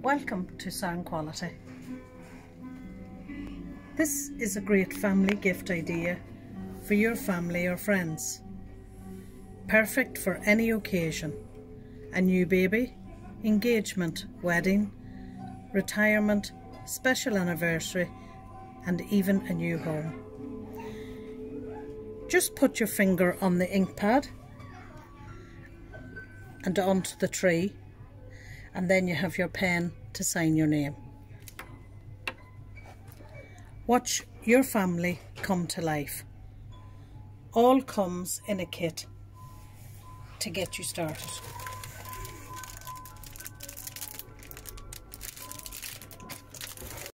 Welcome to Sound Quality. This is a great family gift idea for your family or friends. Perfect for any occasion. A new baby, engagement, wedding, retirement, special anniversary, and even a new home. Just put your finger on the ink pad and onto the tree, and then you have your pen to sign your name. Watch your family come to life. All comes in a kit to get you started.